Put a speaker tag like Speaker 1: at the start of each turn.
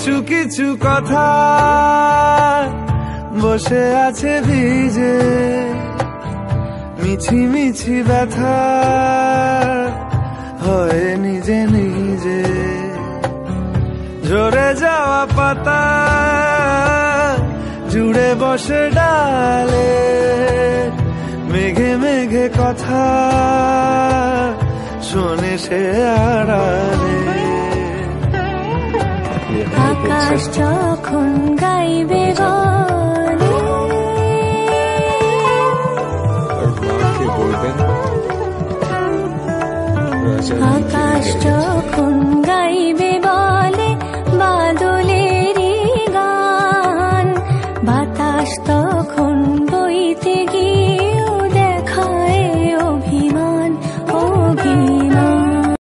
Speaker 1: কিছু কিছু কথা বসে আছে ভিজে, মিছি মিছি ব্যথা হয় নিজে নিজে। ঝরে যাওয়া পাতা জুড়ে বসে ডালে, মেঘে মেঘে কথা শোনে সে আড়ালে।
Speaker 2: আকাশ যখন গাইবে গানে, আকাশ যখন গাইবে